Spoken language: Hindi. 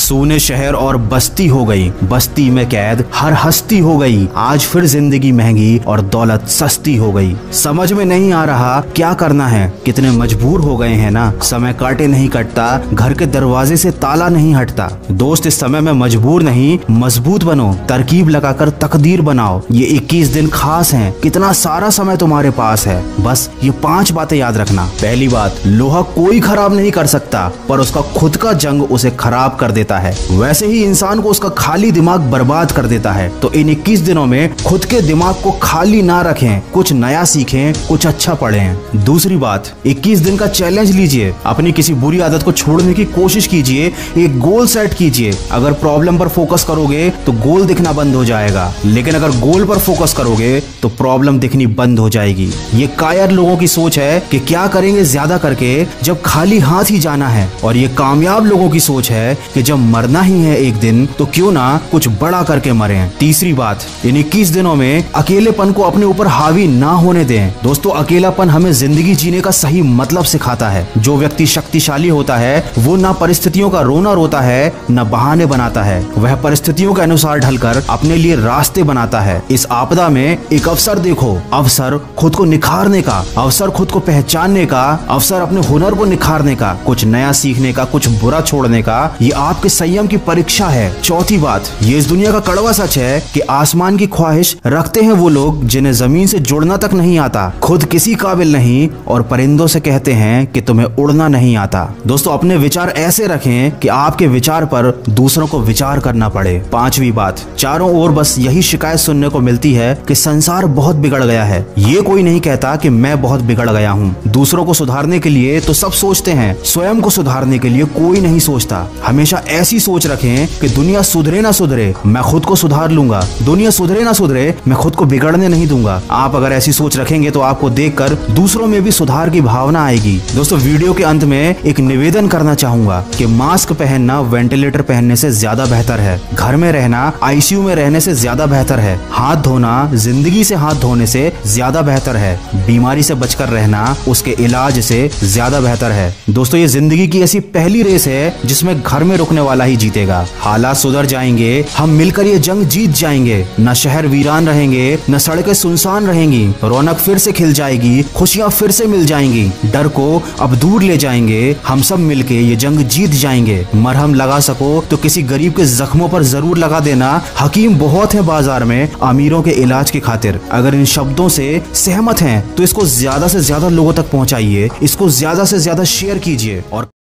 सूने शहर और बस्ती हो गई, बस्ती में कैद हर हस्ती हो गई। आज फिर जिंदगी महंगी और दौलत सस्ती हो गई। समझ में नहीं आ रहा क्या करना है, कितने मजबूर हो गए हैं ना। समय काटे नहीं कटता, घर के दरवाजे से ताला नहीं हटता। दोस्त इस समय में मजबूर नहीं, मजबूत बनो, तरकीब लगाकर तकदीर बनाओ। ये 21 दिन खास हैं, कितना सारा समय तुम्हारे पास है। बस ये 5 बातें याद रखना। पहली बात, लोहा कोई खराब नहीं कर सकता, पर उसका खुद का जंग उसे खराब कर देता है। वैसे ही इंसान को उसका खाली दिमाग बर्बाद कर देता है। तो इन 21 दिनों में खुद के दिमाग को खाली ना रखें, कुछ नया सीखें, कुछ अच्छा पढ़ें। दूसरी बात, 21 दिन का चैलेंज लीजिए, अपनी किसी बुरी आदत को छोड़ने की कोशिश कीजिए, एक गोल सेट कीजिए। अगर प्रॉब्लम पर फोकस करोगे तो गोल दिखना बंद हो जाएगा, लेकिन अगर गोल पर फोकस करोगे तो प्रॉब्लम दिखनी बंद हो जाएगी। ये कायर लोगों की सोच है कि क्या करेंगे ज्यादा करके जब खाली हाथ ही जाना है, और ये कामयाब लोगों की सोच है कि जब मरना ही है एक दिन तो क्यों ना कुछ बड़ा करके मरें। तीसरी बात, इन 21 दिनों में अकेलेपन को अपने ऊपर हावी ना होने दें। दोस्तों, अकेलापन हमें जिंदगी जीने का सही मतलब सिखाता है। जो व्यक्ति शक्तिशाली होता है वो ना परिस्थितियों का रोना रोता है, न बहाने बनाता है। वह परिस्थितियों के अनुसार ढलकर अपने लिए रास्ते बनाता है। इस आपदा में एक अवसर देखो, अवसर खुद को निखारने का, अवसर खुद को पहचानने का, अवसर अपने हुनर को निखारने का, कुछ नया सीखने का, कुछ बुरा छोड़ने का। ये आपके संयम की परीक्षा है। चौथी बात, ये इस दुनिया का कड़वा सच है कि आसमान की ख्वाहिश रखते हैं वो लोग जिन्हें जमीन से जुड़ना तक नहीं आता, खुद किसी काबिल नहीं, और परिंदों से कहते हैं कि तुम्हें उड़ना नहीं आता। दोस्तों, अपने विचार ऐसे रखें कि आपके विचार पर दूसरों को विचार करना पड़े। पांचवी बात, चारों ओर बस यही शिकायत सुनने को मिलती है कि संसार बहुत बिगड़ गया है। ये कोई नहीं कहता कि मैं बहुत बिगड़ गया हूँ। दूसरों को सुधारने के लिए तो सब सोचते हैं, स्वयं को सुधारने के लिए कोई नहीं सोचता। हमेशा ऐसी सोच रखें कि दुनिया सुधरे ना सुधरे, मैं खुद को सुधार लूंगा। दुनिया सुधरे ना सुधरे, मैं खुद को बिगड़ने नहीं दूंगा। आप अगर ऐसी सोच रखेंगे तो आपको देखकर दूसरों में भी सुधार की भावना आएगी। दोस्तों, वीडियो के अंत में एक निवेदन करना चाहूंगा कि मास्क पहनना वेंटिलेटर पहनने से ज्यादा बेहतर है। घर में रहना आईसीयू में रहने से ज्यादा बेहतर है। हाथ धोना जिंदगी से हाथ धोने से ज्यादा बेहतर है। बीमारी से बचकर रहना उसके इलाज से ज्यादा बेहतर है। दोस्तों, ये जिंदगी की ऐसी पहली रेस है जिसमें घर में रुकने वाला ही जीतेगा। हालात सुधर जाएंगे, हम मिलकर ये जंग जीत जाएंगे। न शहर वीरान रहेंगे, न सड़कें सुनसान रहेंगी। रौनक फिर से खिल जाएगी, खुशियां फिर से मिल जाएंगी। डर को अब दूर ले जाएंगे, हम सब मिलके ये जंग जीत जाएंगे। मरहम लगा सको तो किसी गरीब के जख्मों पर जरूर लगा देना। हकीम बहुत है बाजार में अमीरों के इलाज की खातिर। अगर इन शब्दों से सहमत हैं तो इसको ज्यादा से ज्यादा लोगों तक पहुंचाइए, इसको ज्यादा से ज्यादा शेयर कीजिए और